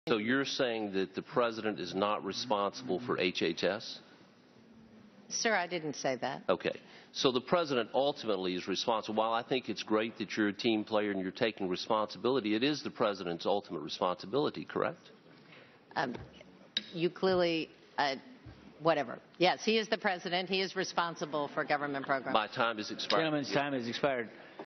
So you're saying that the president is not responsible for HHS? Sir, I didn't say that. Okay. So the president ultimately is responsible. While I think it's great that you're a team player and you're taking responsibility, it is the president's ultimate responsibility, correct? You clearly, whatever. Yes, he is the president. He is responsible for government programs. My time has expired. Gentleman's time has expired.